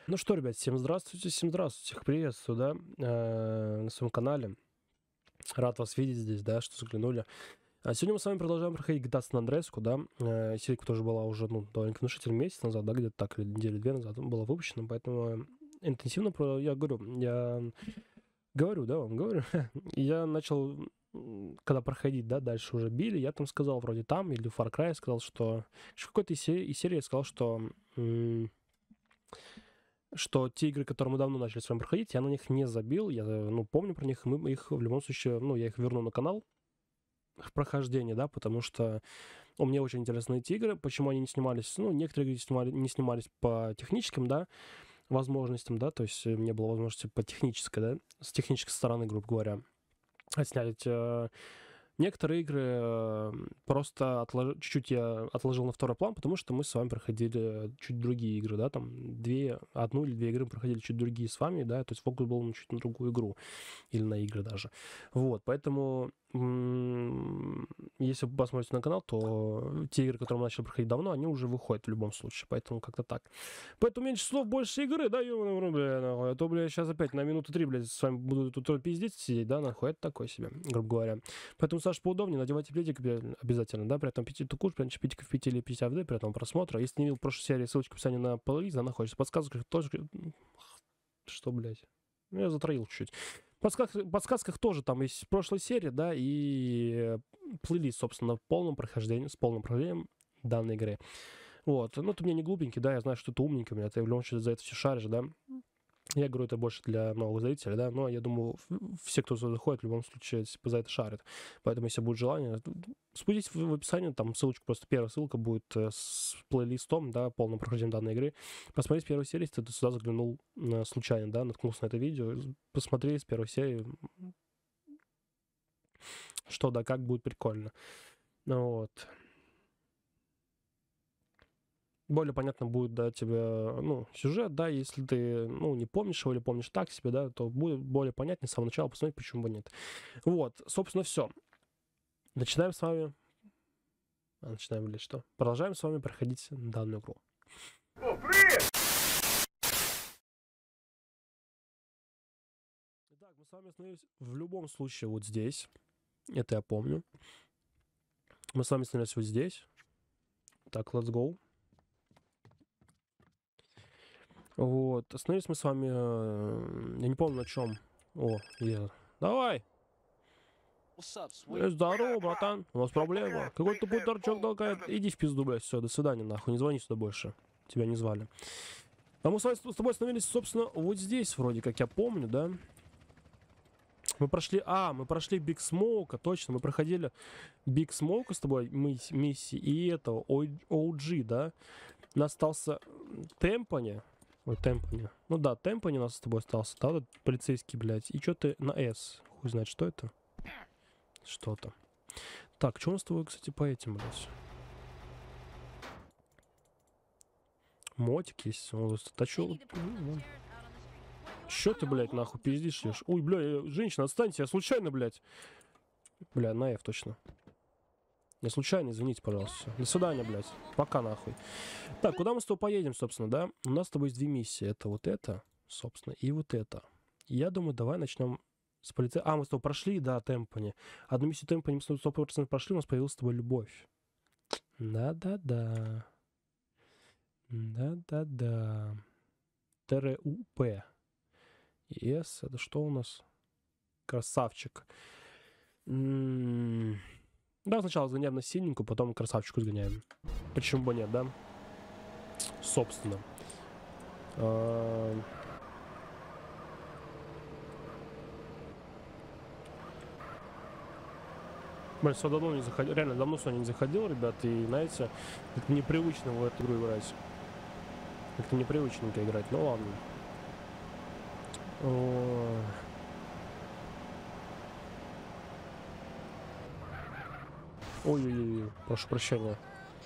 Ну что, ребят, всем здравствуйте, всех приветствую, да, на своем канале. Рад вас видеть здесь, да, что заглянули. А сегодня мы с вами продолжаем проходить GTA San Andreas, да. Серия тоже была уже, ну, довольно внушительный месяц назад, да, где-то так, или недели две назад была выпущена, поэтому интенсивно, я говорю, да, вам говорю. Я начал, когда проходить, да, дальше уже били, я там сказал, вроде там, или в Far Cry сказал, что в какой-то из серии я сказал, что те игры, которые мы давно начали с вами проходить, я на них не забил, я, ну, помню про них, мы их в любом случае, ну, я их верну на канал в прохождении, да, потому что мне очень интересны эти игры, почему они не снимались, ну, некоторые игры не снимались по техническим, да, возможностям, да, то есть не было возможности по технической, да, с технической стороны, грубо говоря, отснять. Некоторые игры просто чуть-чуть я отложил на второй план, потому что мы с вами проходили чуть другие игры, да, там одну или две игры проходили чуть другие с вами, да, то есть фокус был чуть на другую игру или на игры даже. Вот, поэтому если вы посмотрите на канал, то те игры, которые мы начали проходить давно, они уже выходят в любом случае, поэтому как-то так. Поэтому меньше слов, больше игры, да, а то, бля, сейчас опять на минуты 3, блядь, с вами буду тут пиздеть сидеть, да, нахуй, это такое себе, грубо говоря. Поэтому, Саша, поудобнее, надевайте пледик обязательно, да, при этом аппетиту куш, прям чипитик в 5 или 50 в при этом просмотра. Если не видел прошлой серии, ссылочка в описании на плейлист, да, находится. В подсказках тоже... Что, блядь? Я затроил чуть-чуть. В подсказках тоже там есть прошлая серия, да, и плейлист, собственно, с полным прохождением данной игры. Вот, ну, ты мне не глупенький, да, я знаю, что ты умненький, у меня ты в любом случае за это все шаришь, да. Я говорю, это больше для новых зрителей, да, но я думаю, все, кто заходит, в любом случае, за это шарит. Поэтому, если будет желание, спуститесь в описании, там ссылочку, просто первая ссылка будет с плейлистом, да, полным прохождением данной игры. Посмотри с первой серии, если ты сюда заглянул случайно, да, наткнулся на это видео, посмотри с первой серии, что да, как будет прикольно. Ну, вот. Более понятно будет, да, тебе, ну, сюжет, да, если ты, ну, не помнишь его или помнишь так себе, да, то будет более понятнее с самого начала посмотреть, почему бы нет. Вот, собственно, все. Начинаем с вами... начинаем или что? Продолжаем с вами проходить данную игру. О, привет! Итак, мы с вами остановились в любом случае вот здесь. Это я помню. Мы с вами остановились вот здесь. Так, let's go. Вот, остановились мы с вами, я не помню на чем. О, давай! Здорово, братан, у нас проблема. Какой-то тупой торчок толкает. Иди в пизду, блядь, все, до свидания, нахуй, не звони сюда больше. Тебя не звали. А мы с тобой остановились, собственно, вот здесь, вроде как я помню, да? Мы прошли Big Smoke, точно, мы проходили Big Smoke с тобой, миссии, и этого, OG, да? У нас остался Темпани. Ой, Темпани. Ну да, Темпани у нас с тобой остался, да, вот полицейский, блядь. И что ты на S? Хуй знает, что это? Что-то. Так, что у нас с тобой, кстати, по этим, блядь? Мотик есть. Тачу. Чё ты, блядь, нахуй пиздишь? Ой, бля, женщина, отстаньте, я случайно, блядь. Бля, на F точно. Я случайно, извините, пожалуйста. До свидания, блядь. Пока, нахуй. Так, куда мы с тобой поедем, собственно, да? У нас с тобой есть две миссии. Это вот это, собственно, и вот это. Я думаю, давай начнем с полиции. Мы с тобой прошли, да, Темпани. Одну миссию Темпани мы с тобой 100% прошли, у нас появилась с тобой любовь. Да-да-да. Да-да-да. ТРУП. Yes, это что у нас? Красавчик. Да, сначала сгоняем на синенькую, потом красавчику сгоняем. Почему бы нет, да? Собственно. Блин, все давно не заходил. Реально, давно сегодня не заходил, ребят. И, знаете, как-то непривычно в эту игру играть. Как-то непривычненько играть. Ну ладно. Ой-ой-ой, прошу прощения.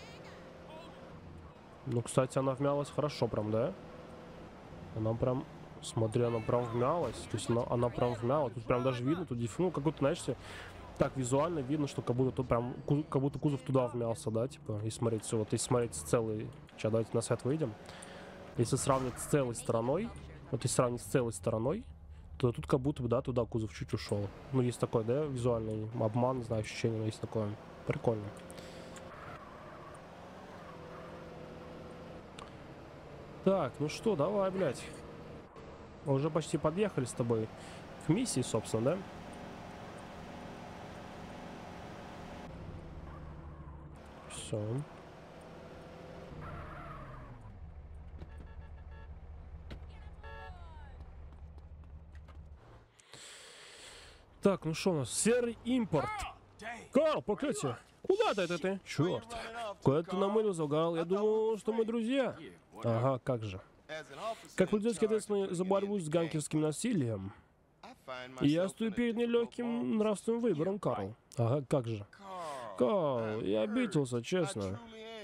Ну, кстати, она вмялась хорошо прям, да? Она прям, смотри, она прям вмялась. То есть она прям вмялась. Тут прям даже видно, тут, ну, как будто, знаешь, так визуально видно, что как будто тут прям, как будто кузов туда вмялся, да, типа, и смотреть все, вот, и смотреть целый. Сейчас давайте на свет выйдем. Если сравнивать с целой стороной, вот если сравнить с целой стороной, то тут как будто бы, да, туда кузов чуть ушел. Ну, есть такой, да, визуальный обман, не знаю, ощущение, но есть такое. Прикольно. Так, ну что, давай, блядь. Уже почти подъехали с тобой к миссии, собственно, да? Все. Так, ну что у нас? Серый импорт. Карл, проклятие. Куда ты? Черт. Куда ты намылился, Карл? Я думал, что мы друзья. Ага, как же. Как полицейский ответственный за борьбу с ганкерским насилием, я стою перед нелегким нравственным выбором, Карл. Ага, как же. Карл, я обиделся, честно.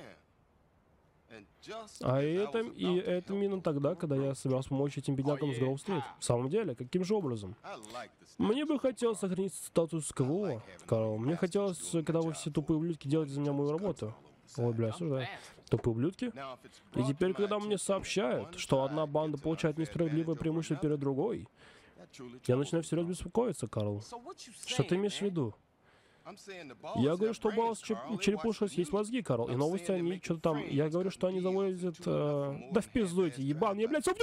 А это именно тогда, когда я собирался помочь этим беднякам с Гроув-стрит. В самом деле, каким же образом? Мне бы хотелось сохранить статус-кво, Карл. Мне хотелось, когда вы все тупые ублюдки делаете за меня мою работу. Ой, бля, осуждаю. Тупые ублюдки? И теперь, когда мне сообщают, что одна банда получает несправедливое преимущество перед другой, я начинаю всерьез беспокоиться, Карл. Что ты имеешь в виду? Я говорю, что у Баллас черепушка есть мозги, Карл, и новости они что-то там... Я говорю, что они завозят... Да в пизду эти ебан, я, блядь, с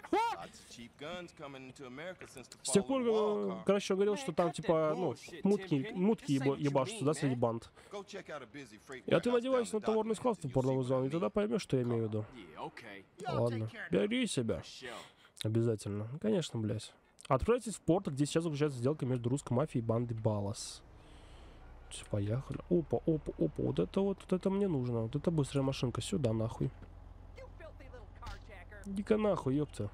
тех пор, короче, он говорил, что там, типа, ну, мутки ебашутся, да, среди банд. А ты надевайся на товарный склад в порновую зону, и тогда поймешь, что я имею в виду. Ладно, бери себя. Обязательно. Конечно, блядь. Отправьтесь в порт, где сейчас заключается сделка между русской мафией и бандой Баллас. Поехали. Опа. Вот это мне нужно. Вот это быстрая машинка. Сюда, нахуй. Иди-ка нахуй, ёпта.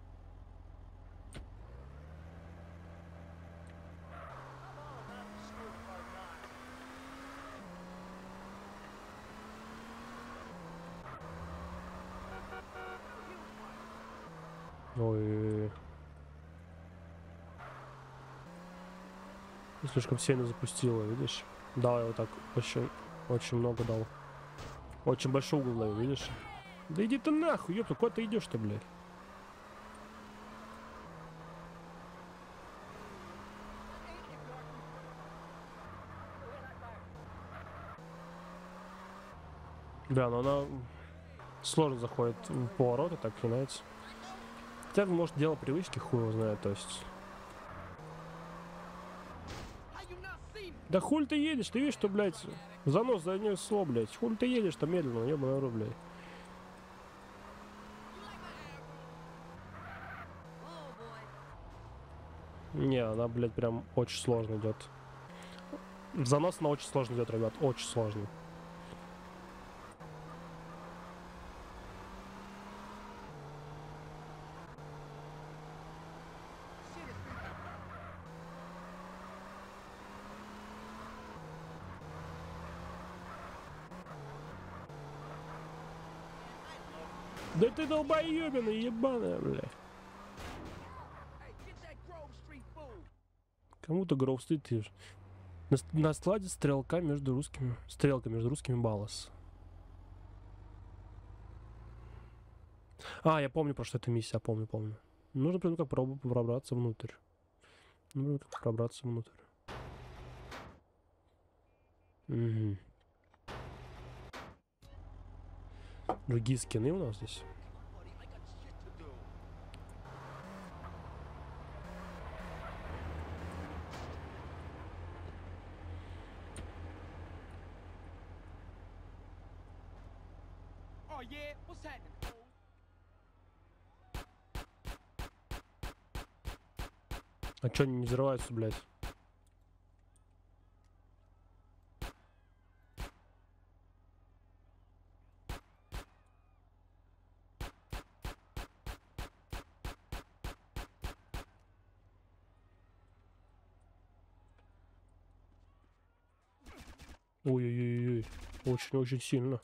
Ой. Слишком сильно запустила, видишь? Дал я вот так очень много дал. Очень большой угол даю, видишь? Да иди ты нахуй, ёпта, куда ты идешь-то, блядь? Да, но она сложно заходит в повороты, так понимаете. Хотя, может, дело привычки, хуй его знает, то есть. Да хуль ты едешь, ты видишь, что, блядь, занос занесло, блядь. Хуль ты едешь-то медленно, ебаный рот, блядь. Не, она, блядь, прям очень сложно идет. Занос она очень сложно идет, ребят, очень сложно. Да ты долбоебина, ебаная, блядь. Кому-то Гроув-стрит ты же. На складе стрелка между русскими Баллас. А, я помню, про что эта миссия, помню. Нужно прям как пробраться внутрь. Угу. Другие скины у нас здесь. А чё они не взрываются, блядь? Ой-ой-ой-ой. Очень-очень сильно.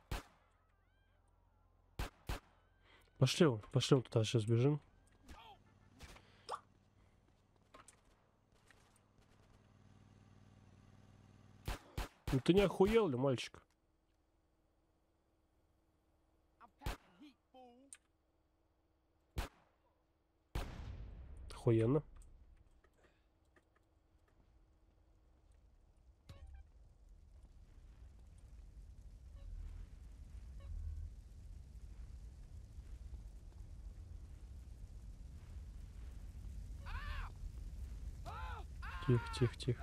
Пошли туда сейчас бежим. Ну ты не охуел ли, мальчик? Охуенно. Тихо, тихо, тихо.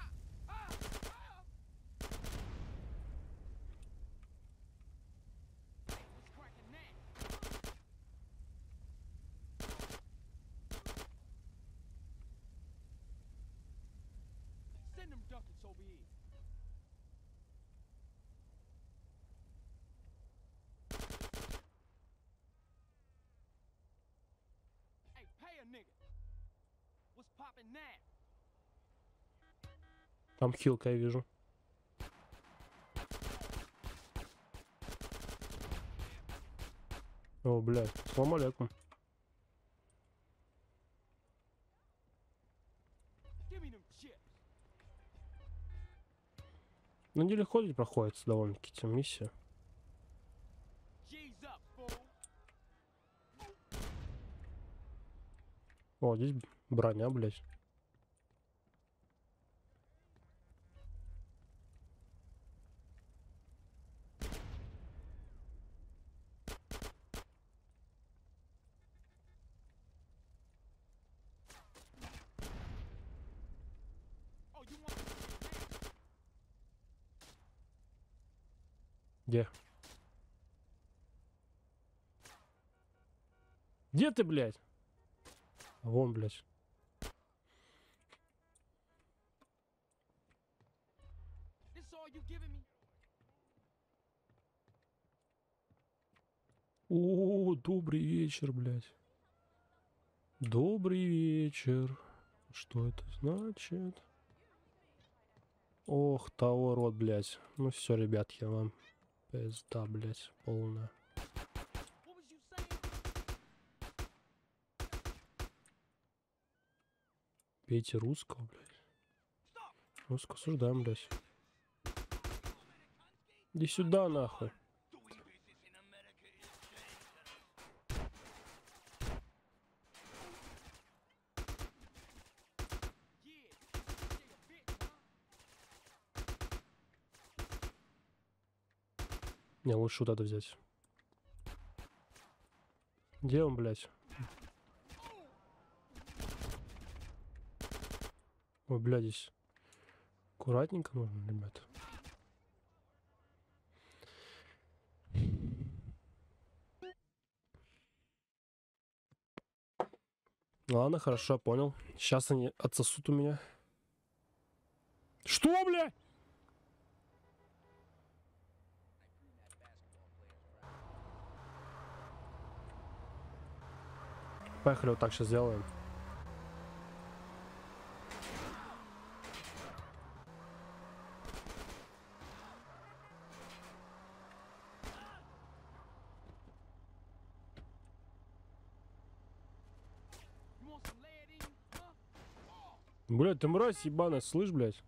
Там хилка, я вижу. О, блядь, салам алейкум. Ну, нелегко ли проходится довольно-таки эта миссия. О, здесь броня, блядь. Где? Где ты, блядь? Вон, блядь. О, добрый вечер, блядь. Добрый вечер. Что это значит? Ох, того рот, блядь. Ну все, ребятки, вам пизда, блядь, полная. Пейте русского, блядь. Русского осуждаем, блядь. Иди сюда, нахуй. Не, лучше вот это взять. Где он, блядь? Ой, блядь, здесь аккуратненько нужно, ребят. Ладно, хорошо, понял. Сейчас они отсосут у меня. Что, бля? Поехали, вот так сейчас сделаем. Блядь, ты мразь ебаная, слышь, блядь?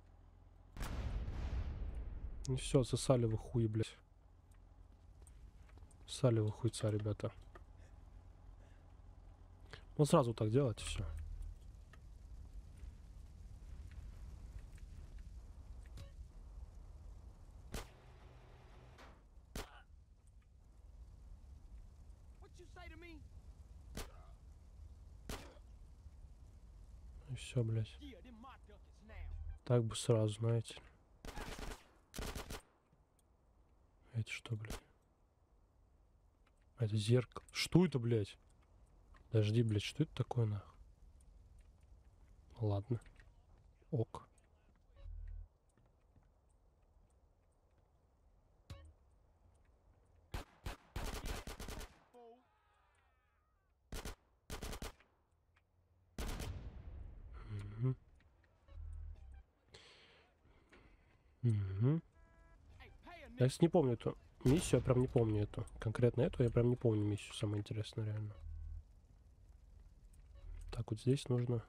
Ну все, сосали вы хуй, блядь. Сосали вы хуйца, ребята. Ну сразу так делать, и все. И все, блядь. Так бы сразу, знаете. Это что, блядь? Это зеркало. Что это, блядь? Подожди, блядь, что это такое, нахуй? Ладно. Ок. Угу. Угу. Я, кстати, не помню эту миссию, я прям не помню эту. Конкретно эту я прям не помню миссию, самое интересное, реально. Так, вот здесь нужно...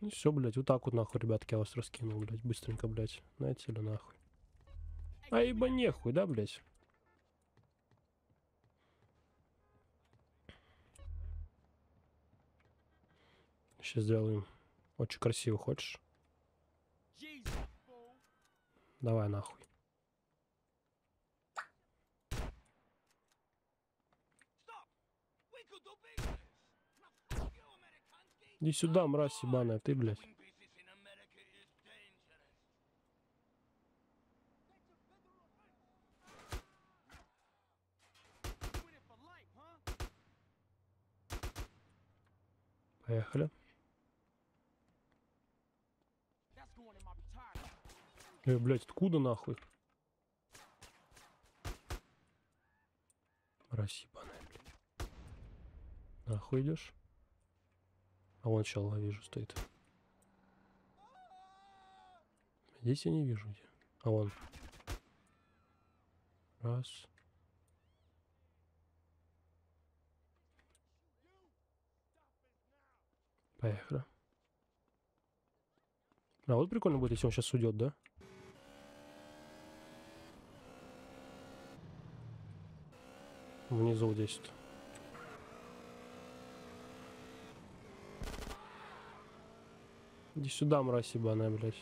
Ну все, блядь, вот так вот нахуй, ребятки, я вас раскинул, блядь, быстренько, блядь. Знаете ли, нахуй. А ибо нехуй, да, блядь? Сейчас сделаем. Очень красиво, хочешь? Давай нахуй. Иди сюда, мразь ебаная, ты, блядь. Поехали. Блядь, откуда нахуй? Мразь ебаная, блядь. Нахуй идешь? А вон чел, я вижу, стоит. Здесь я не вижу где. А вон. Раз. Поехали. А вот прикольно будет, если он сейчас уйдет, да? Внизу здесь. Иди сюда, мразь ебаная, блядь.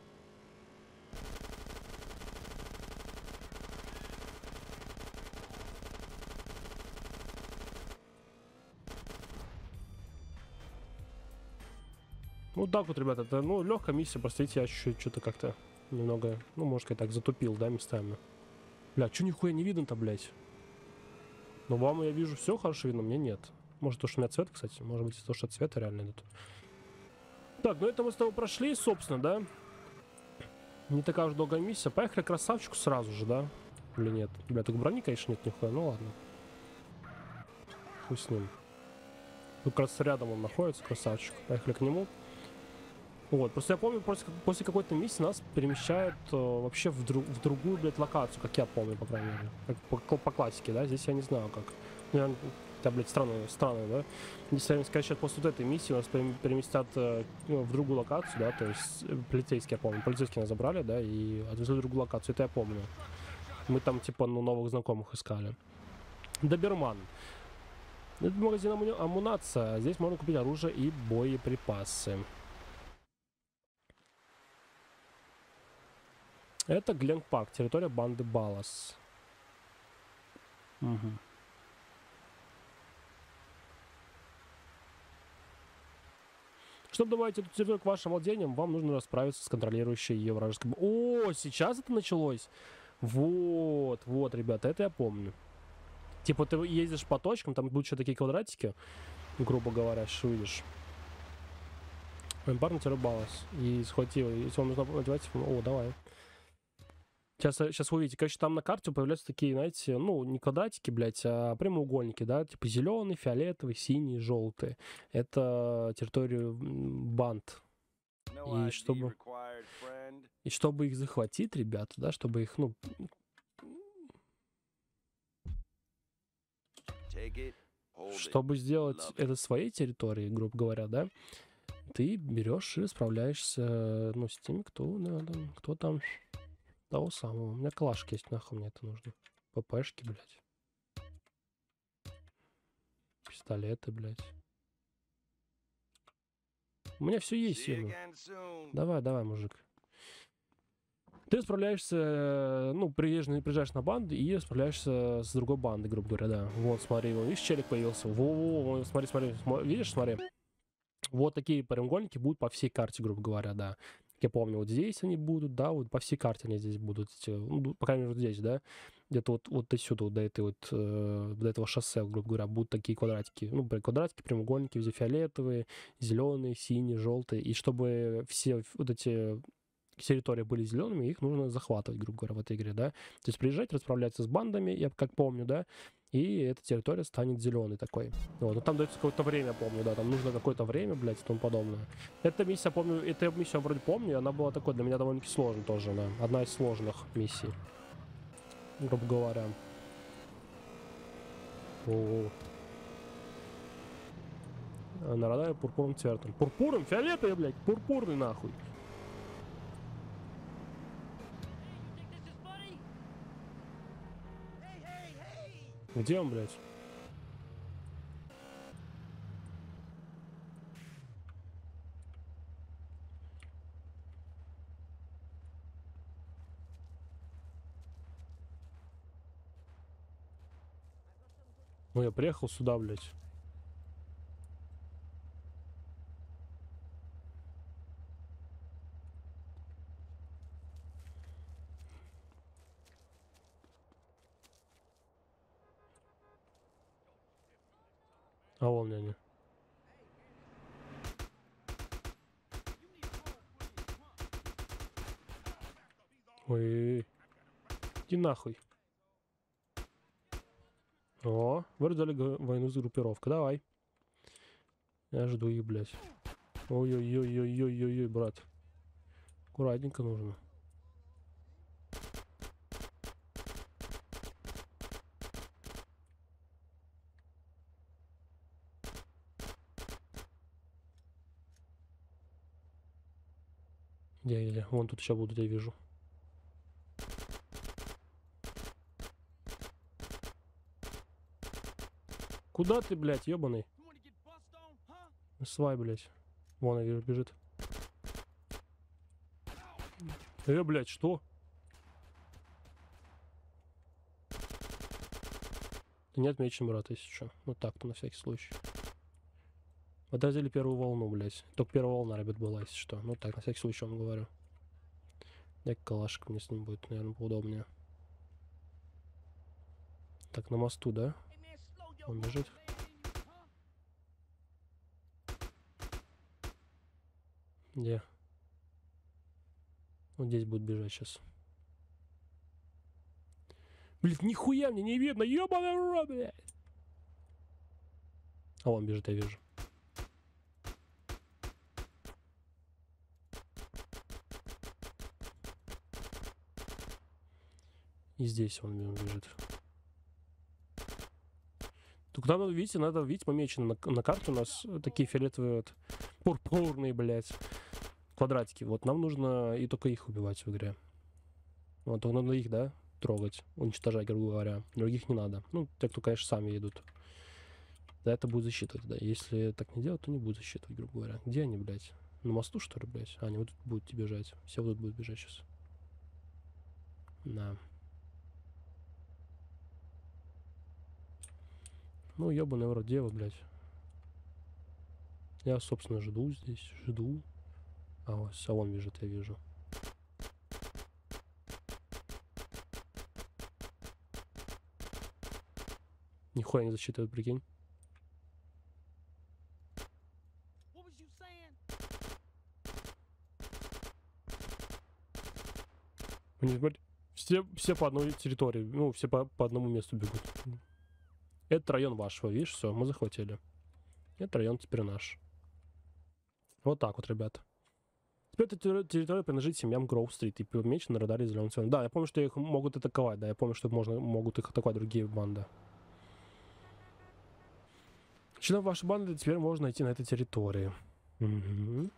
Ну так вот, ребята, это, ну, легкая миссия, просто видите, я чуть-чуть что-то как-то немного, ну, можно сказать так, затупил, да, местами. Бля, чё нихуя не видно-то, блядь? Ну, вам я вижу все хорошо видно, мне нет. Может, то, что у меня цвет, кстати, может быть, то, что цвета реально идут. Так, ну это мы с тобой прошли, собственно, да? Не такая уж долгая миссия. Поехали к красавчику сразу же, да? Или нет? Бля, только брони, конечно, нет нихуя, ну ладно. Хуй с ним. Тут как раз рядом он находится, красавчик. Поехали к нему. Вот, просто я помню, после какой-то миссии нас перемещают вообще в другую, блядь, локацию, как я помню, по крайней мере. Как по классике, да? Здесь я не знаю как. Ну, это, блядь, странно, да? Если сказать, сейчас после вот этой миссии нас переместят в другую локацию, да, то есть полицейские, я помню, полицейские нас забрали, да, и отвезли в другую локацию, это я помню. Мы там, типа, ну, новых знакомых искали. Доберман. Это магазин амунация. Здесь можно купить оружие и боеприпасы. Это Гленн Парк, территория банды Баллас. Угу. Чтобы добавить эту территорию к вашим владениям, вам нужно расправиться с контролирующей ее вражеской... О, сейчас это началось? Вот, вот, ребята, это я помню. Типа ты ездишь по точкам, там будут еще такие квадратики, грубо говоря, что видишь. Парень Баллас. И схватил. Если вам нужно одевать... О, давай. Сейчас вы увидите. Короче, там на карте появляются такие, знаете, ну, не квадратики, блядь, а прямоугольники, да, типа зеленый, фиолетовый, синий, желтый. Это территорию банд. И чтобы их захватить, ребята, да, чтобы их, ну... Чтобы сделать это своей территорией, грубо говоря, да, ты берешь и расправляешься, ну, с теми, кто там... Того самого. У меня калашки есть, нахуй мне это нужно. ППшки, блядь. Пистолеты, блядь. У меня все есть, ему. Давай, давай, мужик. Ты справляешься, ну, приезжаешь на банду и справляешься с другой бандой, грубо говоря, да. Вот, смотри, видишь, челик появился. Во-во-во, смотри, видишь, смотри. Вот такие прямоугольники будут по всей карте, грубо говоря, да. Я помню, вот здесь они будут, да, вот по всей карте они здесь будут, ну, по крайней мере, вот здесь, да, где-то вот отсюда, вот до этой вот, до этого шоссе, грубо говоря, будут такие квадратики, ну, квадратики, прямоугольники, везде фиолетовые, зеленые, синие, желтые, и чтобы все вот эти территории были зелеными, их нужно захватывать, грубо говоря, в этой игре, да, то есть приезжать, расправляться с бандами, я как помню, да, и эта территория станет зеленой такой. Вот, но там дается какое-то время, помню, да, там нужно какое-то время, блядь, и тому подобное. Эта миссия, помню, эту миссию я вроде помню, и она была такой, для меня довольно-таки сложной тоже, да, одна из сложных миссий, грубо говоря. О-о-о. На радаре пурпурным цветом. Пурпурным? Фиолетовый, блядь. Пурпурный, нахуй. Где он, блядь? Ну, я приехал сюда, блядь. А вон они. Ой. Иди нахуй. О, вы развязали войну с группировкой. Давай. Я жду их, блядь. Ой-ой-ой-ой-ой-ой, брат. Аккуратненько нужно. Где? Вон тут еще будут, я вижу. Куда ты, блядь, ебаный? Свай, блядь. Вон, я вижу, бежит. Блядь, что? Ты не отмечен, брат, если что. Ну так-то, на всякий случай. Отразили первую волну, блядь. Только первая волна, ребят, была, если что. Ну так, на всякий случай вам говорю. Дай калашик, мне с ним будет, наверное, поудобнее. Так, на мосту, да? Он бежит. Где? Вот здесь будет бежать сейчас. Блин, нихуя мне не видно, ёбаный рот, блядь. А он бежит, я вижу. И здесь он бежит. Только надо, видите, помечено на карту у нас такие фиолетовые, вот, пурпурные, блядь, квадратики. Вот нам нужно и только их убивать в игре. Вот, надо их, да, трогать, уничтожать, грубо говоря. Других не надо. Ну, те, кто, конечно, сами идут. Да, это будет засчитывать, да. Если так не делать, то не будет засчитывать, грубо говоря. Где они, блядь? На мосту, что ли, блядь? А, они вот тут будут бежать. Все вот тут будут бежать сейчас. Да. Ну, ебаный в рот, дева, блядь. Я, собственно, жду здесь, жду. А вон бежит, я вижу. Нихуя не засчитывает, прикинь. Все по одной территории, ну, все по одному месту бегут. Это район вашего, видишь, все, мы захватили. Это район теперь наш. Вот так вот, ребята. Теперь эта территория принадлежит семьям Гроув-стрит и помечена на радаре зеленым цветом. Да, я помню, что их могут атаковать, да, я помню, что могут их атаковать другие банды. Членов вашей банды теперь можно найти на этой территории. Угу.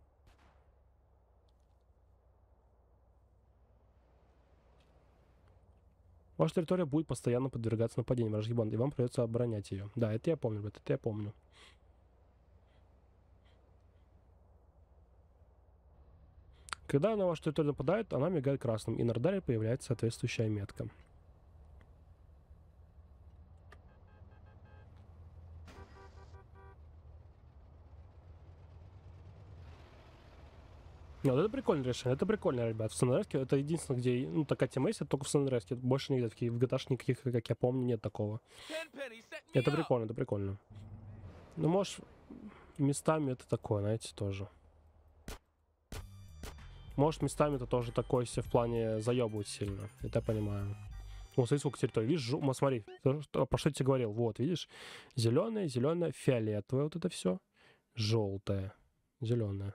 Ваша территория будет постоянно подвергаться нападениям вражеских банд, и вам придется оборонять ее. Да, это я помню, ребят, это я помню. Когда на вашу территорию нападает, она мигает красным, и на радаре появляется соответствующая метка. Нет, это прикольное решение, это прикольно, ребят. В Сан-Андреаске это единственное, где, ну, такая тема есть, это только в Сан-Андреаске. Больше нигде, в GTA никаких, как я помню, нет такого. Это прикольно, это прикольно. Ну, может, местами это такое, знаете, тоже. Может, местами это тоже такое себе в плане заебывать сильно. Это я понимаю. Вот, смотри, сколько территорий. Видишь, смотри, про что я тебе говорил. Вот, видишь, зеленое, фиолетовое, вот это все. Желтое, зеленое.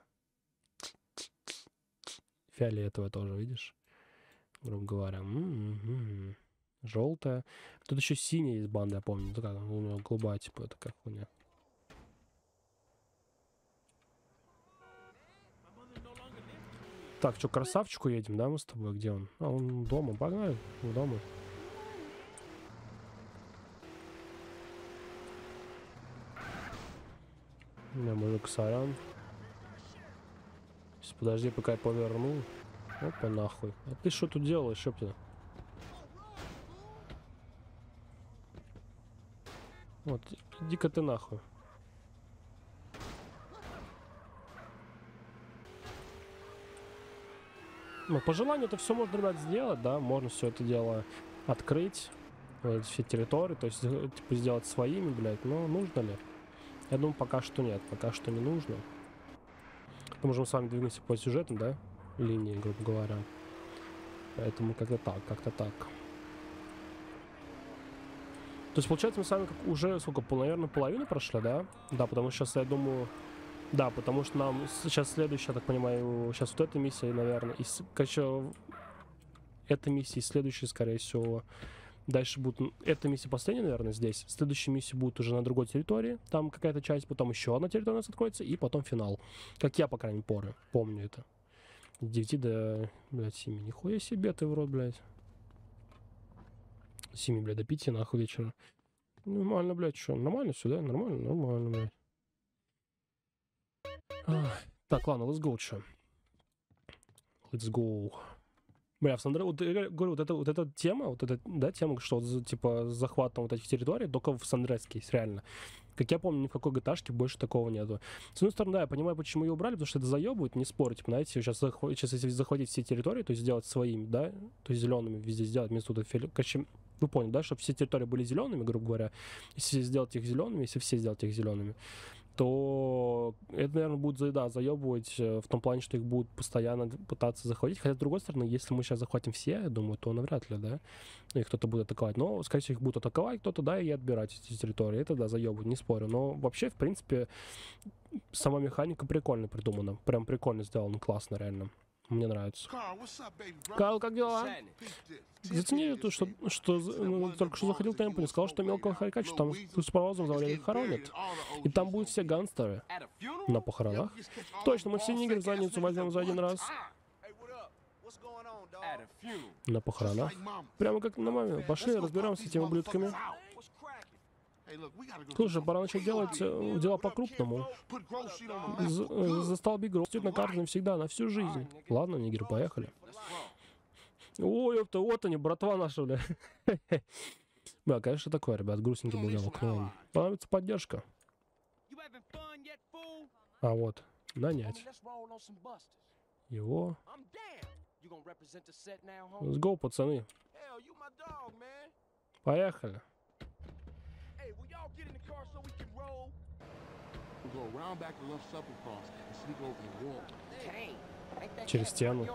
Фиолетовое тоже, видишь? Грубо говоря. Желтая. Тут еще синяя есть банда, я помню. Такая, у него голубая, типа, такая хуйня. Так, что, к красавчику едем, да, мы с тобой? Где он? А, он дома, погнали, дома. Не, мужик, сорян. Подожди, пока я поверну. Опа, нахуй. А ты что тут делаешь, ёпта? Вот, иди-ка ты нахуй. Ну, по желанию это все можно, ребят, сделать, да, можно все это дело открыть, все территории, то есть, типа, сделать своими, блядь, но нужно ли? Я думаю, пока что нет, пока что не нужно. Мы можем с вами двигаться по сюжетам, да, линии, грубо говоря. Поэтому как-то так, как-то так. То есть, получается, мы с вами уже, сколько, наверное, половину прошли, да? Да, потому что сейчас, я думаю... Да, потому что нам сейчас следующая, я так понимаю, сейчас вот эта миссия, наверное, и, короче, эта миссия и следующая, скорее всего, дальше будет... Эта миссия последняя, наверное, здесь. Следующая миссия будет уже на другой территории, там какая-то часть, потом еще одна территория у нас откроется, и потом финал. Как я, по крайней мере, помню это. С 9 до, блядь, 7. Нихуя себе ты в рот, блядь. 7, блядь, до 5, нахуй, вечера. Нормально, блядь, что? Нормально все, да? Нормально, нормально, блядь. Так, ладно, let's go, чё. Let's go. Бля, в Сандре, вот я говорю, вот эта тема, вот эта, да, тема, что типа с захватом вот этих территорий, только в Сандреске есть, реально. Как я помню, ни в какой GTA больше такого нету. С одной стороны, да, я понимаю, почему ее убрали, потому что это заебывает, не спорить, типа, знаете, сейчас если захватить все территории, то есть сделать своими, да, то есть зелеными везде сделать, вместо вот короче, вы поняли, да, чтобы все территории были зелеными, грубо говоря, если сделать их зелеными, если все сделать их зелеными, то это, наверное, будет, да, заебывать в том плане, что их будут постоянно пытаться захватить. Хотя, с другой стороны, если мы сейчас захватим все, я думаю, то навряд ли, да, и кто-то будет атаковать. Но, скорее всего, их будут атаковать кто-то, да, и отбирать эти территории. Это, да, заебывает, не спорю. Но вообще, в принципе, сама механика прикольно придумана. Прям прикольно сделано, классно, реально. Мне нравится. Карл, как дела? Зацени то, что только что заходил темп и сказал, что мелкого хорька, что там с паровозом завалили хоронят. И там будут все гангстеры. На похоронах? Точно, мы все нигеры в задницу возьмем за один раз. На похоронах? Прямо как на маме. Пошли, разберемся с этими ублюдками. Слушай, пора начать делать дела по-крупному. Застолбить гроздь на карте навсегда, на всю жизнь. Ладно, нигеры, поехали. Ой, ёпта, вот они, братва наша, бля. Бля, конечно, такое, ребят, грустненький был диалог, но понадобится поддержка. А вот, нанять. Его. Let's go, пацаны. Поехали. Через стену.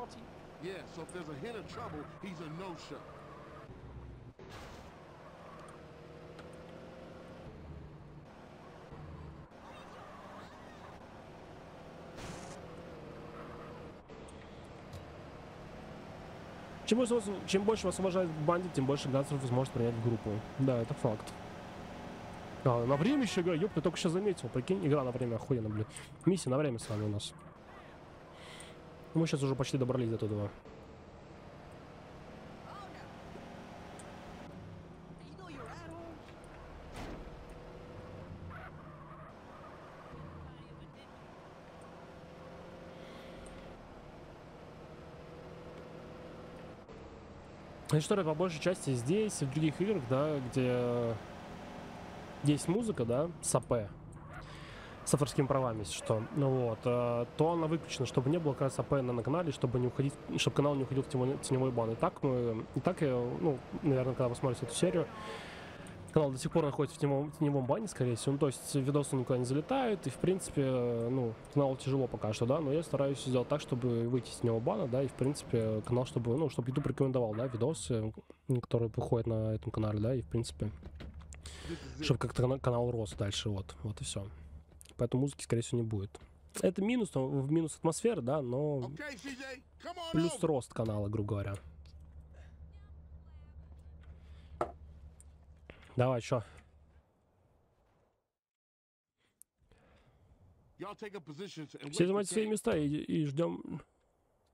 Чем больше вас уважает бандит, тем больше гангстеров сможет принять в группу. Да, это факт. А, на время еще игра, ёпта, только сейчас заметил. Прикинь, игра на время охуенно, блин. Миссия на время с вами у нас. Мы сейчас уже почти добрались до туда. История по большей части здесь и в других играх, да, где есть музыка, да, с АП, с авторскими правами, если что, ну вот, то она выключена, чтобы не было как раз АП на канале, чтобы не уходить, чтобы канал не уходил в теневой бан. И так я, ну, наверное, когда вы смотрите эту серию, канал до сих пор находится в теневом бане, скорее всего. Ну, то есть видосы никуда не залетают, и, в принципе, ну, каналу тяжело пока что, да, но я стараюсь сделать так, чтобы выйти из теневого бана, да, и, в принципе, канал, чтобы, ну, чтобы YouTube рекомендовал, да, видосы, которые выходят на этом канале, да, и, в принципе, чтобы как-то канал рос дальше, вот и все. Поэтому музыки, скорее всего, не будет. Это минус, в минус атмосферы, да, но плюс рост канала, грубо говоря. Давай, чё? Все занимайте свои места и ждем.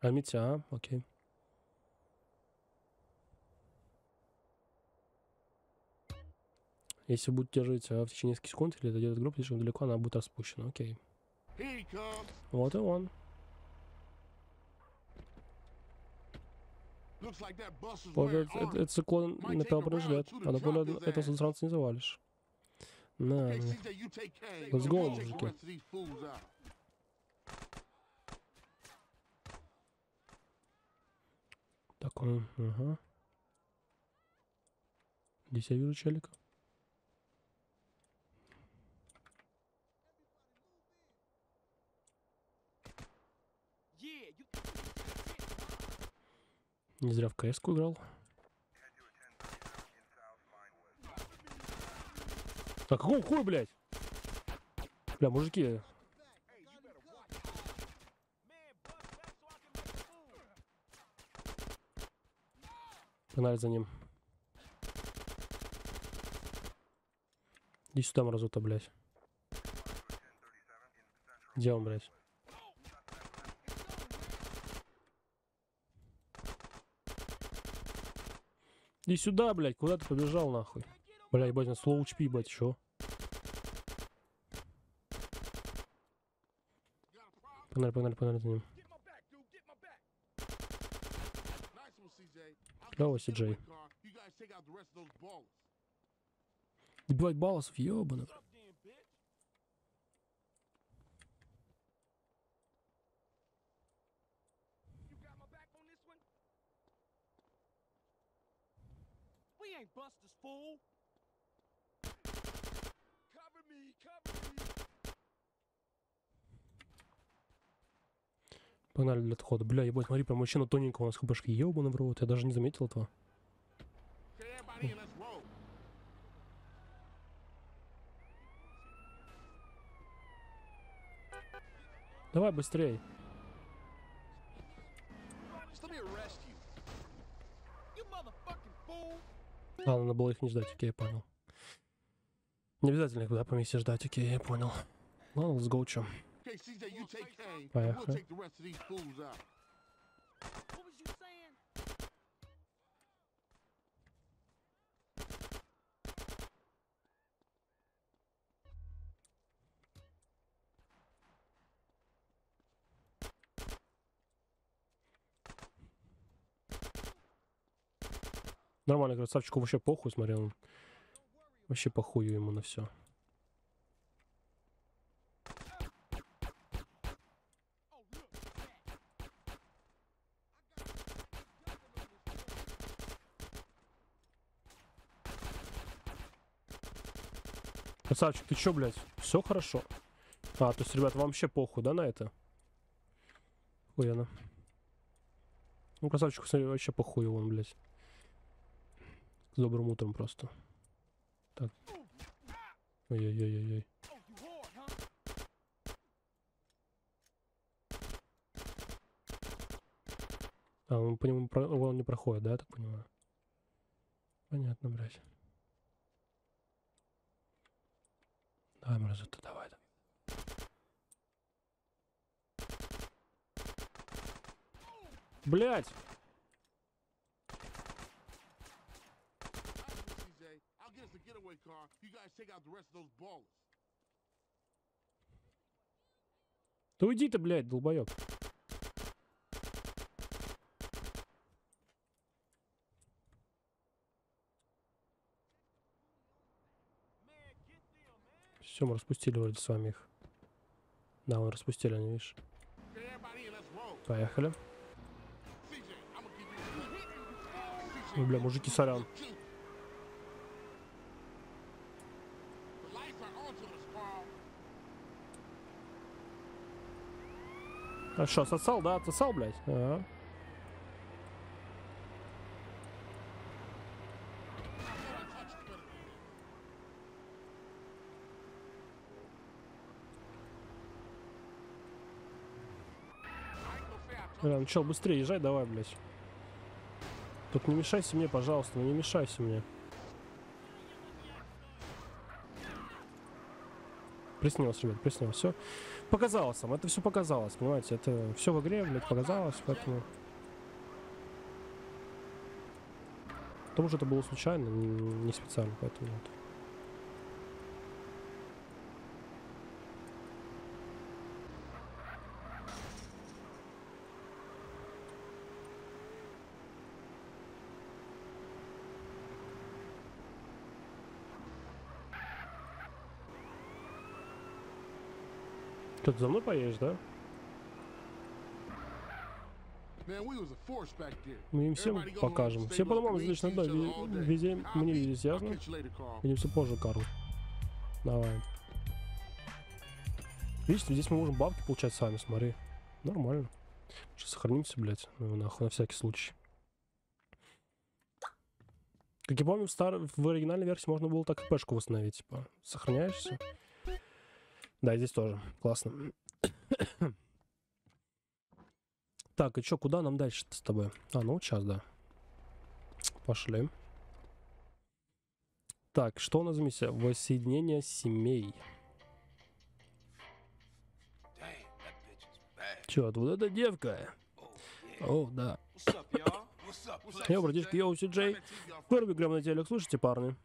Амитя, окей. Если будет держать в течение нескольких секунд или дойдет группа слишком далеко, она будет распущена. Окей. Вот и он. Это циклон напал бронежилет. А на поле этого засранца не завалишь. На. Let's go, мужики. Так, он, ага. Здесь я вижу челика. Не зря в КС-ку играл. А какого хуя, блядь? Бля, мужики. Погнали за ним. Иди сюда, мразота, блядь. Где он, блядь? Иди сюда, блядь, куда ты побежал, нахуй? Бля, ебать, на слоу HP, ебать, чё? Погнали, погнали, погнали за ним. Клёво, Си-Джей. Добивать балласов, ёбаный. Погнали для отхода. Бля, ебать, смотри, прям вообще на тоненького у нас хбшки. Ёбаный в рот, я даже не заметил этого. Давай быстрей. А, надо было их не ждать, окей, я понял. Не обязательно их, да, по миссии ждать, окей, я понял. Ну, let's go, чё. Поехали. Нормально, красавчику вообще похуй, смотри, он вообще похую ему на все. Красавчик, ты чё, блядь? Все хорошо? А, то есть, ребят, вам вообще похуй, да, на это? Хуяно. Ну, красавчику, смотри, вообще похуй он, блядь. С добрым утром просто. Так. Ой-ой-ой-ой-ой. А, он по нему он не проходит, да, я так понимаю? Понятно, блядь. Давай, мразота, давай. Блядь! Да уйди ты, блядь, долбоёб. Все, мы распустили вроде с вами их. Да, мы распустили, они, видишь. Поехали. Ну, бля, мужики, сорян. А что, отсосал, да? Отсосал, блядь? Ага. Бля, ну чё, быстрее езжай, давай, блядь. Тут не мешайся мне, пожалуйста, ну не мешайся мне. Приснилось, ребят, приснилось. Все показалось вам, это все показалось, понимаете? Это все в игре, блядь, показалось, поэтому... Потому что это было случайно, не специально, поэтому вот. Что, ты за мной поедешь, да? Мы им всем покажем. Все по домам различно, да, везде мы не виделись, ясно? Видимся позже, Карл. Давай. Видишь, здесь мы можем бабки получать сами, смотри. Нормально. Сейчас сохранимся, блядь, нахуй, на всякий случай. Как я помню, в оригинальной версии можно было так пешку восстановить, типа, сохраняешься. Да, здесь тоже. Классно. Так, и чё, куда нам дальше-то с тобой? А, ну сейчас, да. Пошли. Так, что у нас за миссия? Воссоединение семей. Чё, вот эта девка? О, да. Йоу, братишки, йоу, Си-Джей. Первый грамм на телек, слушайте, парни.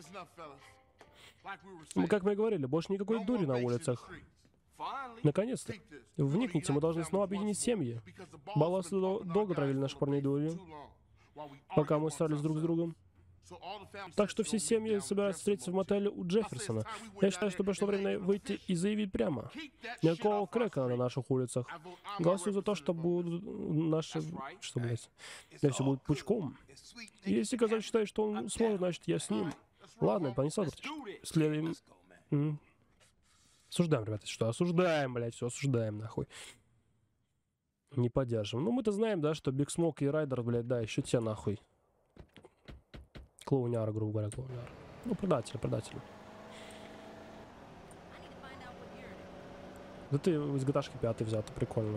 Как мы и говорили, больше никакой дури на улицах. Наконец-то. Вникните, мы должны снова объединить семьи. Балласы долго травили наши парни дурью, пока мы ссорились друг с другом. Так что все семьи собираются встретиться в мотеле у Джефферсона. Я считаю, что пришло время выйти и заявить прямо. Никакого крека на наших улицах. Голосую за то, что будут наши... Что, блядь? Да все будет пучком. Если Казаль считает, что он сможет, значит, я с ним. Ладно, понесла, следуем... Осуждаем, ребята, что? Осуждаем, блядь, все осуждаем, нахуй. Не поддержим. Ну, мы-то знаем, да, что Биг Смок и Райдер, блядь, да, еще те, нахуй. Клоуняра, грубо говоря, клоуняра. Ну, предатели. Да ты из GTA 5 взято, прикольно.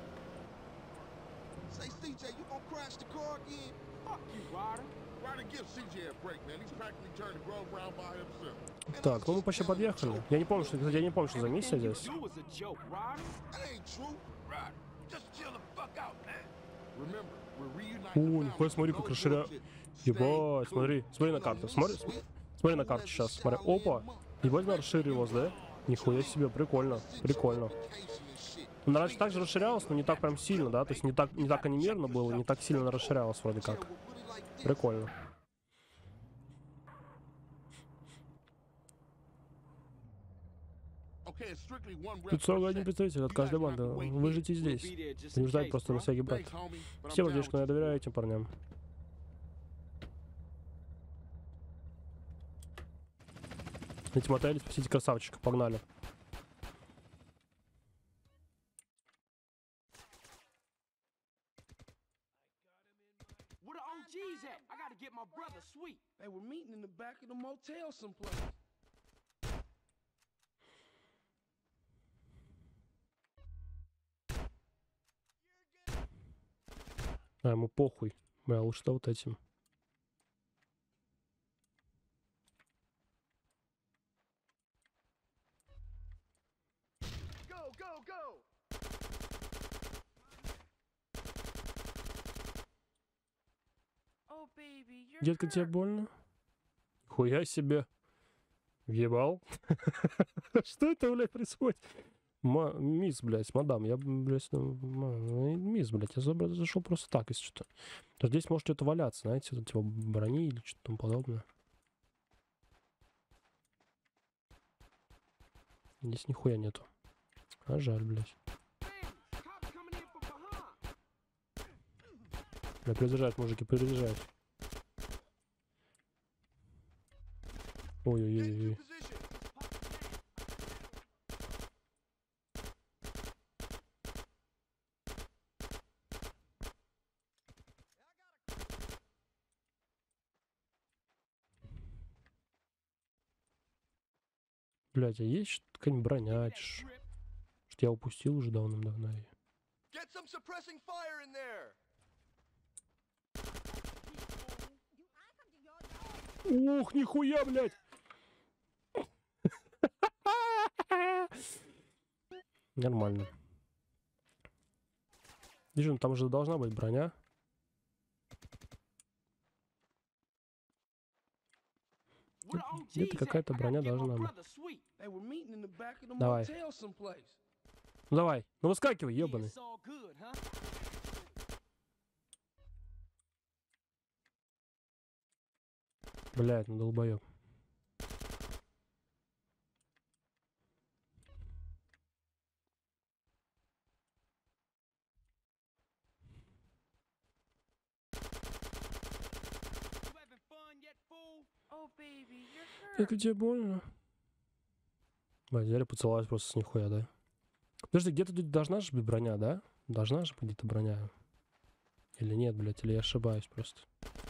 Так, ну мы почти подъехали. Я не помню, что за миссия здесь. О, нихуя, смотри, как расширяю. Ебать, смотри на карту, смотри на карту сейчас, смотри, опа, ебать, она расширилась, да? Нихуя себе, прикольно. Она раньше также расширялась, но не так прям сильно, да, то есть не так анимированно было, не так сильно расширялась вроде как. Прикольно. Тут 41 представитель от каждой банды. Вы живете здесь. Не ждать просто на всякий брат. Все братишки, но я доверяю этим парням. Эти мотели, спасите красавчика, погнали. А, ему похуй. Бля, лучше-то вот этим. Детка, тебе больно? Хуя себе. Въебал. Что это, блядь, происходит? Мисс, блядь, мадам, я, блядь, мисс, блядь, я зашел просто так, если что-то. То здесь может что-то валяться, знаете, тут типа брони или что-то тому подобное. Здесь нихуя нету. А жаль, блядь. Бля, перезаряжают, мужики, перезаряжают. Ой-ой-ой-ой. Блядь, а есть какая-нибудь броня? Что я упустил уже давным-давно. Ух, нихуя, блядь! Нормально. Вижу, там же должна быть броня. Где-то какая-то броня должна быть. Давай. Ну давай. Ну выскакивай, ебаный. Блядь, ну долбоёб. Это тебе больно? Взяли, поцеловать просто с нихуя, да? Подожди, где-то тут должна же быть броня, да? Должна же быть где-то броня. Или нет, блядь, или я ошибаюсь просто.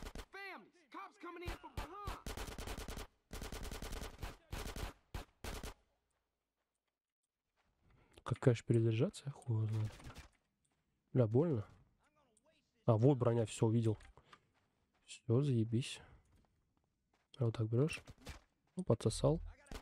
Какая же перезаряжаться? Хуй его знает. Бля, больно. А, вот броня, все, увидел. Все, заебись. А вот так берешь. Ну, подсосал.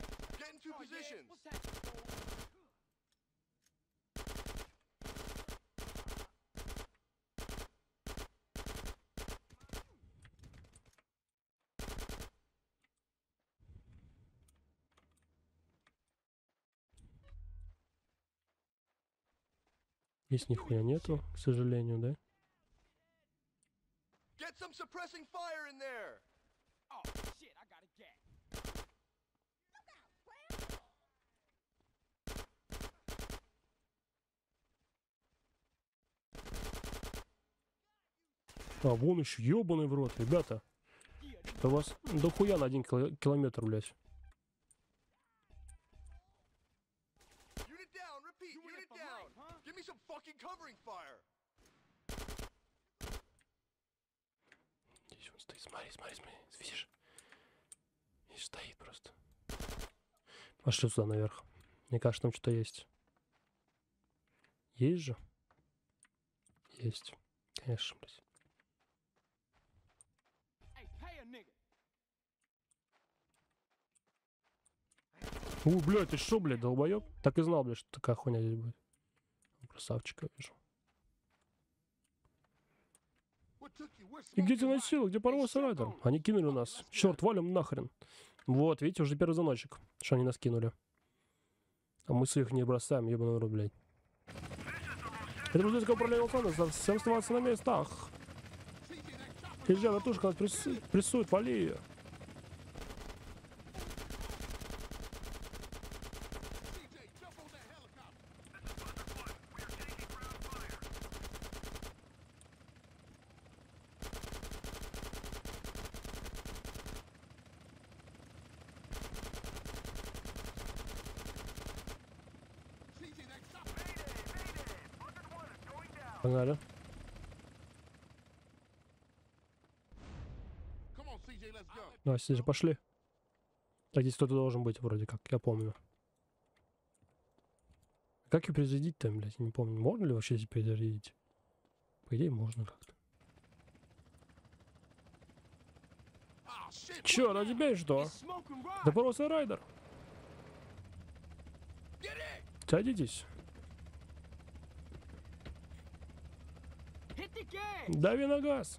Здесь нихуя нету, к сожалению, да? А, вон еще, ебаный в рот, ребята. Это у вас дохуя на 1 километр, блядь. Здесь он стоит, смотри, смотри, смотри, видишь? Здесь стоит просто. Пошли сюда наверх. Мне кажется, там что-то есть. Есть же? Есть. Конечно, блядь. Блядь, ты шо, блядь, долбоёб? Так и знал, блядь, что такая хуйня здесь будет. Красавчика вижу. И где тебя носило? Где порвался райдер? Они кинули нас. Черт, валим нахрен. Вот, видите, уже первый звоночек, что они нас кинули. А мы своих не бросаем, ебаный рот, блядь. Это будет управление Александра, совсем оставаться на местах. Езжай, вертушка, нас прессует, вали ее. Погнали. Давай, Сиджи, пошли. Так, здесь кто-то должен быть вроде как, я помню. Как ее перезарядить-то, блядь, я не помню. Можно ли вообще здесь перезарядить? По идее, можно как-то. Чё, ради тебя что? Да порвался райдер. Садитесь. Дави на газ.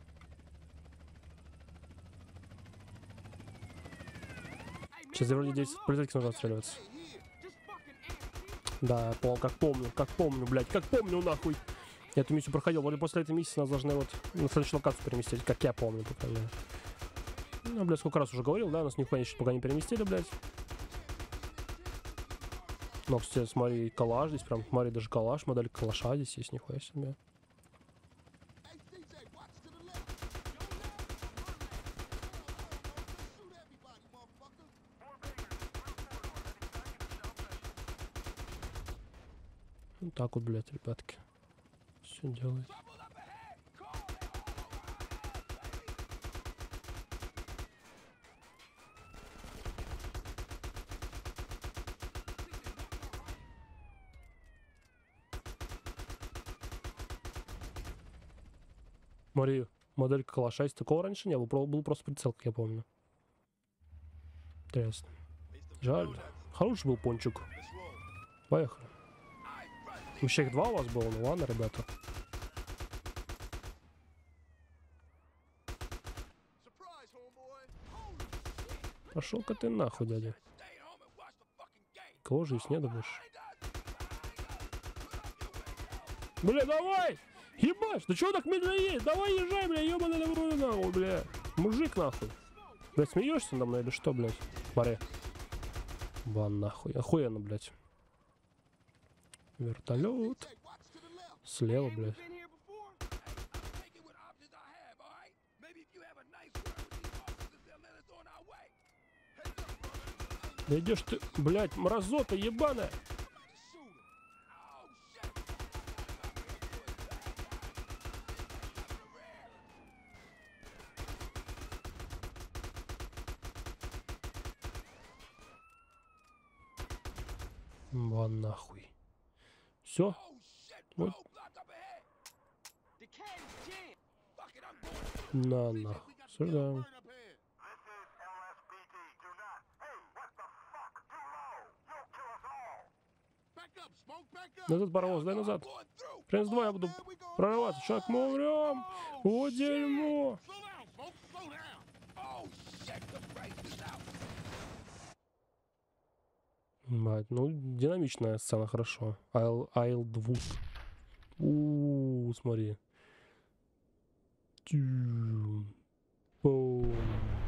Сейчас вроде здесь полицейский нужно отстреливаться. Да, как помню, блядь, как помню, нахуй. Я эту миссию проходил. Вроде после этой миссии нас должны вот на следующую локацию переместить, как я помню, по крайней мере. Ну, блядь, сколько раз уже говорил, да, нас нихуя еще пока не переместили, блядь. Но, кстати, смотри, калаш здесь прям, смотри, даже калаш, модель калаша здесь есть, нихуя себе. Вот так вот, блядь, ребятки. Все делает. Смотри, модель калаша есть. Такого раньше не было. Был просто прицел, как я помню. Интересно. Жаль. Хороший был пончик. Поехали. Вообще их два у вас было, ну ладно, ребята. Пошел-ка ты нахуй, дядя. Кого же здесь нет больше? Бля, давай! Ебашь, да чего так медленно есть? Давай езжай, бля, ебаный добрый нахуй, бля. Мужик нахуй. Блядь, смеешься надо мной или что, блядь? Смотри. Ван нахуй. Охуенно, блядь. Вертолет. Слева, блядь. Да идешь ты, блядь, мразота ебаная. Ван нахуй. Все. Вот. На нахуй. Сюда. Назад, паровоз, дай назад. Принц 2, я буду прорываться. Шаг, мы умрем. О, дерьмо. Мать, ну, динамичная сцена, хорошо. Айлдвуд. Смотри. Бум.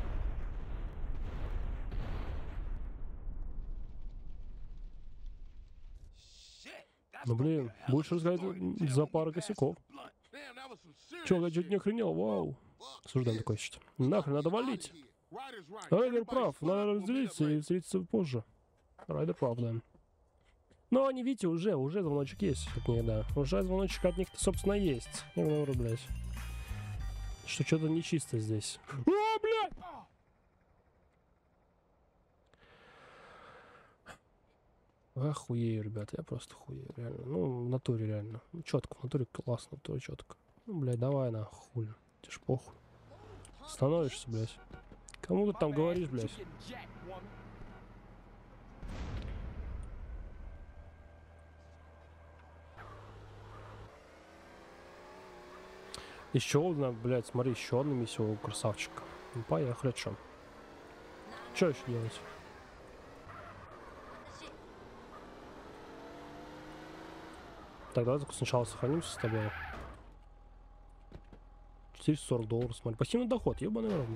Ну, блин, будешь рассказать за пару косяков. Чё, я чуть не охренел, вау. Осуждаем такое счет. Нахрен, надо валить. Райдер прав, надо разделиться и встретиться позже. Райдер прав, да. Но они, видите, уже звоночек есть от них, да. Уже звоночек от них-то, собственно, есть. Я говорю, блядь. Что что-то нечисто здесь. О, блядь! Охуею, ребята, я просто хуею, реально. Ну, в натуре реально. Ну, четко, в натуре классно, в натуре четко. Ну, блядь, давай на хуй. Тебе ж похуй. Становишься, блядь. Кому ты там говоришь, блядь? Еще одна, блядь, смотри, еще одна миссия у красавчика. Ну, поехали, чё? Чё еще делать? Так, давай сначала сохранимся с тобой. $440, смотри. Пассивный доход, ебаный рот.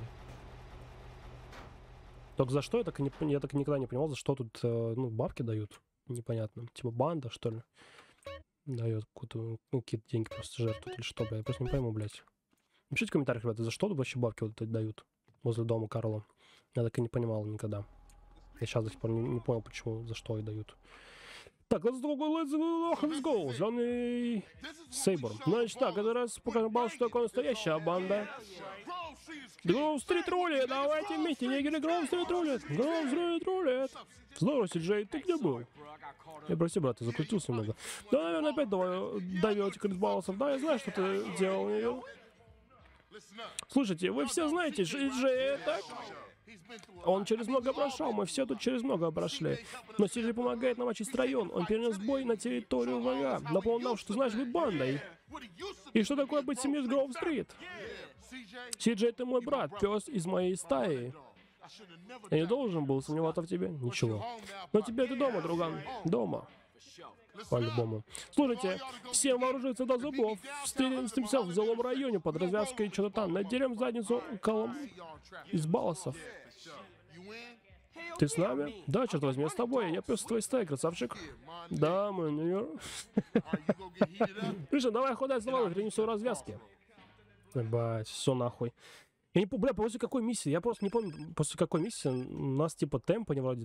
Только за что я так никогда не понимал, за что тут, ну, бабки дают. Непонятно. Типа банда, что ли? Дает какую-то, ну, какие-то деньги просто жертвуют или что, блядь. Я просто не пойму, блядь. Напишите в комментариях, ребята, за что тут вообще бабки вот дают возле дома Карла. Я так и не понимал никогда. Я сейчас до сих пор не понял, почему, за что и дают. Так, let's go. Зеленый Сейбор. Значит так, это раз показал, что такое настоящая банда. Гроув-стрит рулит, давайте вместе, негры, Гроув-стрит рулит. Гроув-стрит рулит. Здорово, Си-Джей, ты где был? Я, прости, брат, ты закрутился немного. Да, наверное, опять давил эти критбаллсов. Да, я знаю, что ты делал. Слушайте, вы все знаете, Си-Джей, так? Он через много прошел, мы все тут через много прошли. Но Си-Джей помогает нам очистить район. Он перенес бой на территорию врага. Напомнил нам, что знаешь быть бандой. И что такое быть семьей с Гроув-стрит? Си-Джей, ты мой брат, пес из моей стаи. Я не должен был сомневаться в тебе. Ничего. Но теперь ты дома, друган. Дома. По-любому. Слушайте, всем вооружиться до зубов. Встретимся в золом районе под развязкой что-то там. Надерем задницу колом из балласов. Ты с нами? Да, черт возьми, я с тобой. Я пес твоей стаи, красавчик. Да, мы не... Слушай, давай ходай с тобой, принесу развязки. Ебать, все нахуй. Я не помню, бля, после какой миссии? Я просто не помню, после какой миссии нас типа темпа не вроде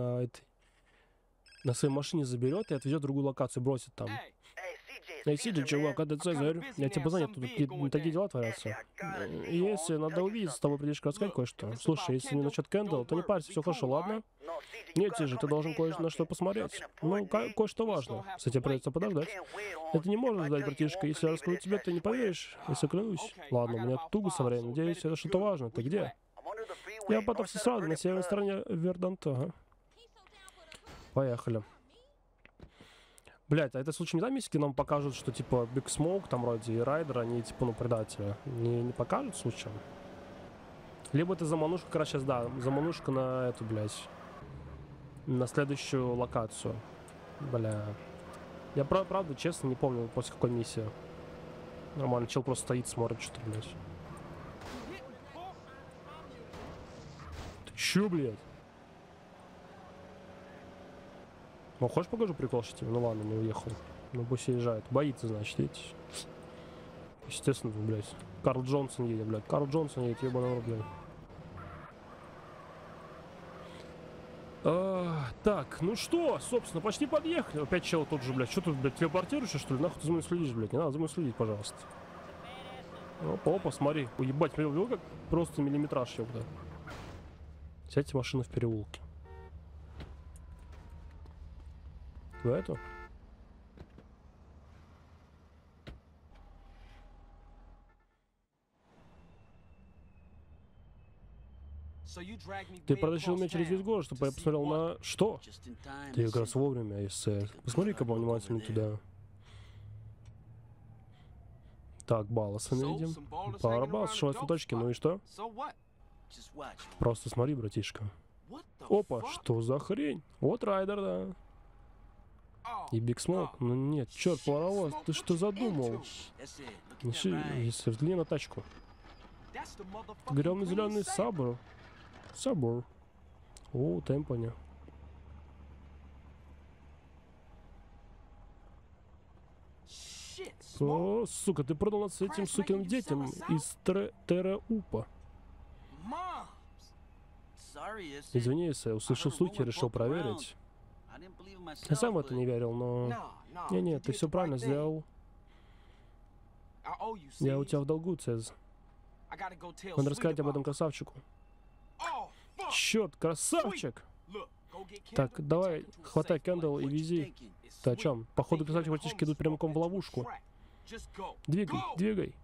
на своей машине заберет и отвезет в другую локацию, бросит там. Эй, Си-Джей, чувак, это Цезарь. Я тебя занят, тут такие дела творятся. Если надо увидеться, с тобой придешь рассказать кое-что. Слушай, если не насчет Кэндалл, то не парься, все хорошо, ладно? Нет, Си-Джей, ты должен кое-на что посмотреть. Ну, кое-что важно. С этим придется подождать. Это не можешь ждать, братишка. Если я расскажу тебе, ты не поверишь, если клянусь. Ладно, у меня туго со временем. Надеюсь, это что-то важное. Ты где? Я по сразу на северной стороне Верданта. Ага. Поехали. Блять, а это случай не та миссия, где нам покажут, что типа Big Smoke там вроде и Райдер, они типа, ну, предатели. Не покажут случаем? Либо это заманушка, как раз сейчас, да, заманушка на эту, блядь, на следующую локацию. Бля. Я правда, честно, не помню, после какой миссии. Нормально, чел просто стоит, смотрит что-то, блядь. Ты чё, блядь? Ну, хочешь покажу прикол, что тебе? Ну ладно, не уехал. Ну пусть уезжает. Боится, значит, видите? Естественно, блядь. Карл Джонсон едет, блядь. Карл Джонсон едет, ебаный рот, блядь. Так, ну что, собственно, почти подъехали. Опять чел тот же, блядь. Что тут, блядь, телепортируешься, что ли? Нахуй ты за мной следишь, блядь? Не надо за мной следить, пожалуйста. Опа, смотри. Уебать, видел, как просто миллиметраж, ёпта. Сядьте машину в переулке. В эту? Ты протащил меня через весь город, чтобы я посмотрел на... Что? Ты как раз вовремя, если... Посмотри-ка внимательно туда. Так, балласы видим. Пара балласов, шевать фоточки, ну и что? Просто смотри, братишка. Опа, что за хрень? Вот Райдер, да. И Биг Смок. Ну нет, черт, паровоз, ты что задумал? Если взгляни на тачку. Грёмный зеленый Сабр. Сабр. О, темпоне. О, сука, ты продал нас этим сукиным детям из Терра-Упа. Извини, если я услышал слухи и решил проверить. Я сам в это не верил, но... Не, ты все правильно сделал. Я у тебя в долгу, Цез. Надо рассказать об этом красавчику. Черт, красавчик! Так, давай, хватай Кэндалл и вези. Ты о чем? Походу, красавчик братишки идут прямиком в ловушку. Двигай.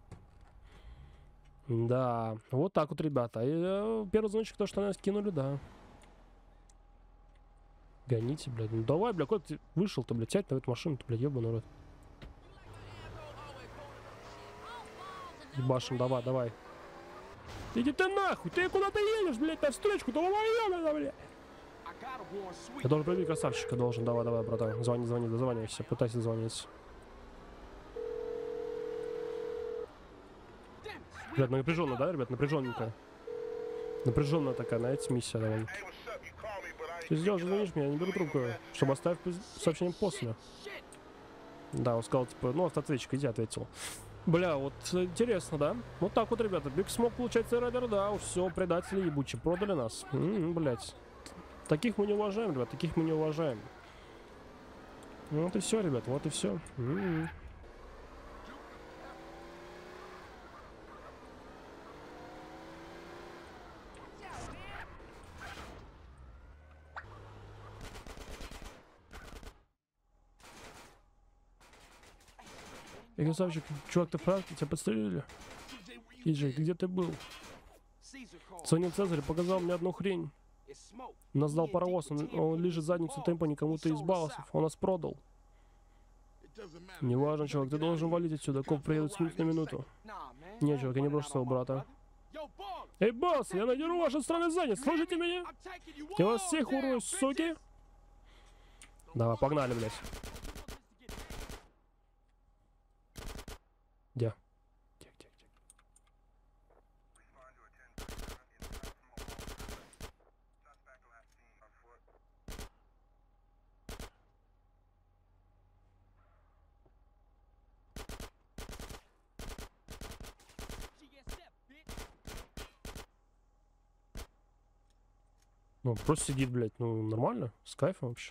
Да, вот так вот, ребята. И, первый звоночек, то, что нас кинули, да. Гоните, блядь. Ну давай, блядь, куда ты вышел-то, блядь, сядь на эту машину-то, блядь, ебаный рот. Ебашим, давай. Иди ты нахуй, ты куда-то едешь, блядь, на встречку, давай, блядь. Я должен проверить красавчика, должен, давай, братан. Звони, дозванивайся, пытайся дозвониться. Блядь, напряженно, да, ребят, напряженненько. Напряженная такая, знаете, миссия, давай. Ты сделал, звонишь мне, я не беру трубку, чтобы оставить сообщение после. Да, он сказал, типа, ну, автоответчик, иди, ответил. Бля, вот интересно, да? Вот так вот, ребята, Биг Смок, получается, Райдер, да, все, предатели ебучие, продали нас. Блять. Таких мы не уважаем, ребят, таких мы не уважаем. Вот и все, ребят, вот и все. Эй, красавчик, чувак, ты прав, тебя подстрелили? Иджей, ты где ты был? Звонил Цезарь, показал мне одну хрень. Нас дал паровоз, он лежит задницу темпа никому-то из балласов, он нас продал. Неважно, чувак, ты должен валить отсюда, коп приедут с минуты на минуту. Не, чувак, я не брошу своего брата. Эй, босс, я надеру ваши страны задниц, слышите меня? Я вас всех урою, суки! Давай, погнали, блядь. Где? Ну, просто сидит, блядь, ну, нормально, с кайфом вообще.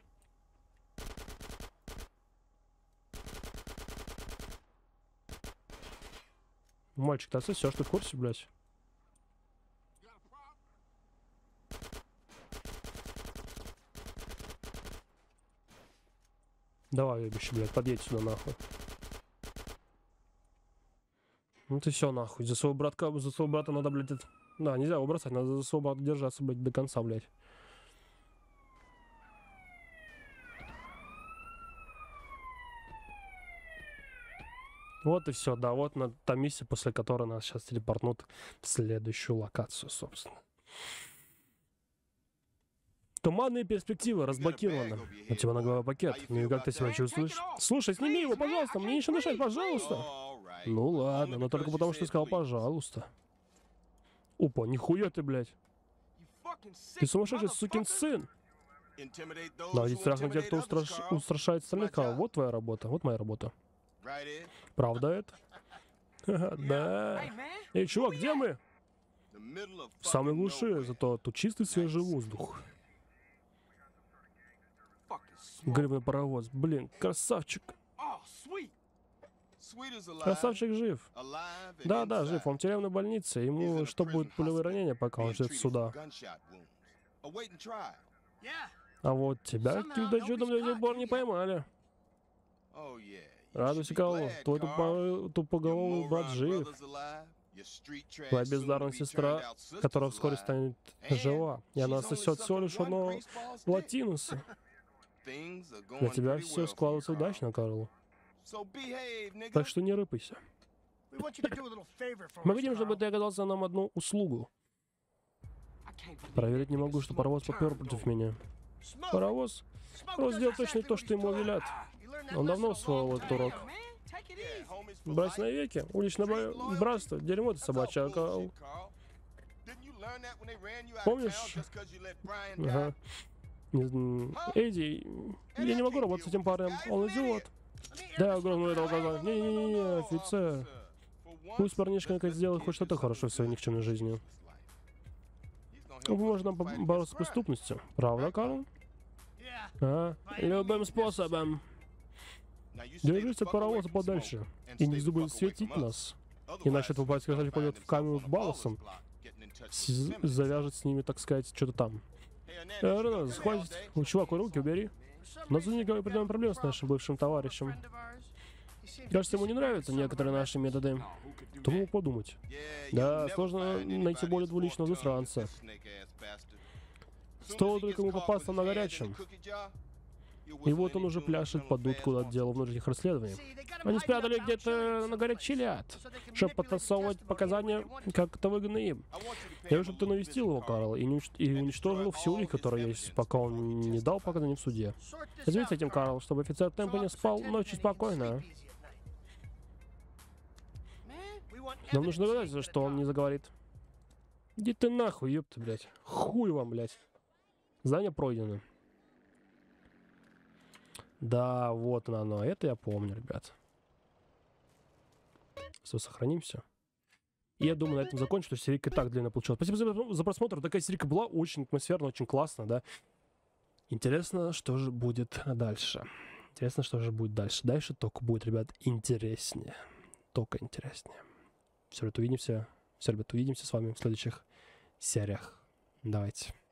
Мальчик, ты отсосешь, ты в курсе, блядь? Давай, ебище, блядь, подъедь сюда, нахуй. Ну ты все, нахуй. За своего брата надо, блядь, это... Да, нельзя его бросать, надо за своего брата держаться, блядь, до конца, блядь. Вот и все, да, вот та миссия, после которой нас сейчас телепортнут в следующую локацию, собственно. Туманные перспективы разблокированы. У тебя на голове пакет. Ну и как ты себя чувствуешь? Слушай, сними его, пожалуйста, мне еще дышать, пожалуйста. Ну ладно, но только потому, что ты сказал «пожалуйста». Опа, нихуя ты, блядь. Ты сумасшедший сукин сын. Наводить страх на тех, кто устрашает остальных. Вот твоя работа, вот моя работа. Правда это? Да. Эй, чувак, где мы? В самой глуши, зато тут чистый свежий воздух. Гребаный паровоз. Блин, красавчик. Красавчик жив. Да, жив. Он в тюремной больнице. Ему что будет пулевые ранения, пока он ждет суда. А вот тебя каким-то чудом до сих пор не поймали. Радуйся, Калу. Твой тупоголовый брат жив. Твоя бездарная сестра, которая вскоре станет жива. И она сосет всего лишь одного латинуса. Для тебя все складывается удачно, Карл. Так что не рыпайся. Мы хотим, чтобы ты оказался нам одну услугу. Проверить не могу, что паровоз попер против меня. Паровоз? Он сделал точно то, что ему велят. Он давно усвоил этот урок. Брать навеки? Уличное братство? Дерьмо ты собачья, Карл. Помнишь? Ага. Эдди, я не могу работать с этим парнем. Он идиот. Да, огромное этого глаза. Не-не-не, офицер. Пусть парнишка наконец сделает хоть что-то хорошо в своей никчемной жизни. Можно бороться с преступностью. Правда, Карл? Любым способом. Держись от паровоза подальше. И не вздумай светить нас. Иначе твой батька пойдет в камеру к Балласам. Завяжет с ними, так сказать, что-то там. Ренас, хватит. Чувак, руки убери. У нас никакой проблем с нашим бывшим товарищем. Кажется, ему не нравятся некоторые наши методы. Кто мог подумать? Да, сложно найти более двуличного засранца. Стоило только ему попасться на горячем. И вот он уже пляшет под дудку отдела внутренних расследований. Они спрятали где-то на горячий ляд, чтобы подтасовывать показания, как это выгодно им. Я хочу, чтобы ты навестил его, Карл, и уничтожил все улики, которые есть, пока он не дал показаний в суде. Займись этим, Карл, чтобы офицер Темпа не спал ночью спокойно. Нам нужно догадаться, что он не заговорит. Иди ты нахуй, ёпта, блядь. Хуй вам, блядь. Задание пройдено. Да, вот оно. Это я помню, ребят. Все, сохранимся. И я думаю, на этом закончу, что серийка и так длинно получилась. Спасибо за просмотр. Такая серийка была очень атмосферная, очень классно, да. Интересно, что же будет дальше. Интересно, что же будет дальше. Дальше только будет, ребят, интереснее. Только интереснее. Все, ребят, увидимся. Все, ребят, увидимся с вами в следующих сериях. Давайте.